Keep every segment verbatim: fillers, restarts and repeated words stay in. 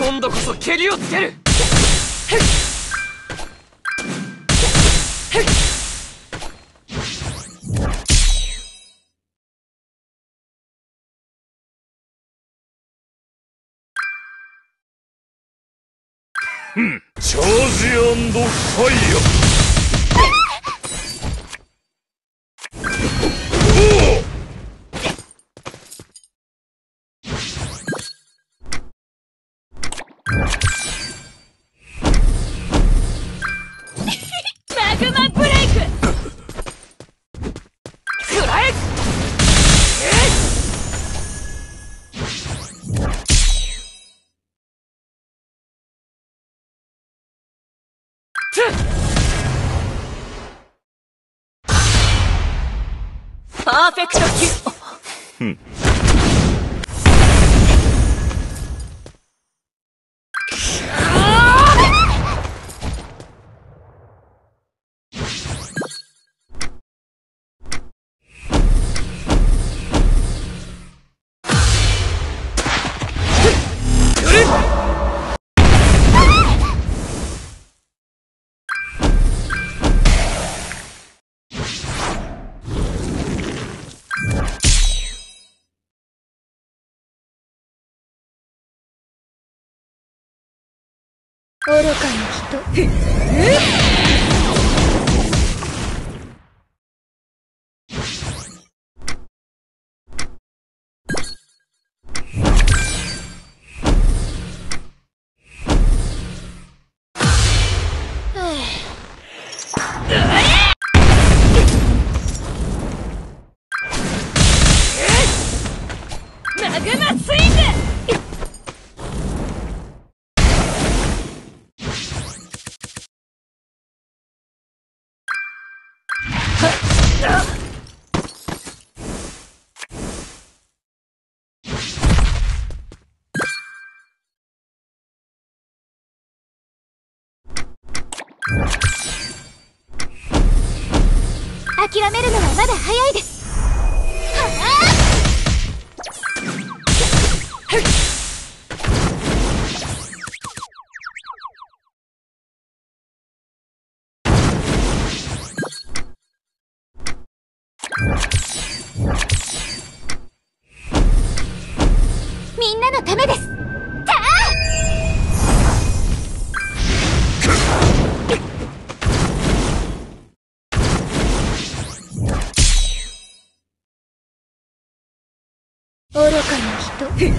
今度こそ蹴りをつける。 チャージ&ファイヤー。 マグマブレイク。 食らえ。 パーフェクトキュー。 愚かな人。 マグマスイング。 諦めるのはまだ早いです。みんなのためです。愚かな人。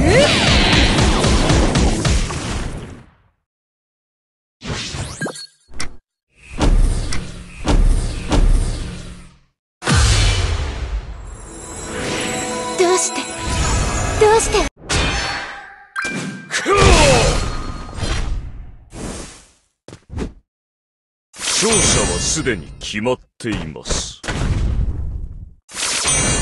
どうしてどうして勝者はすでに決まっています。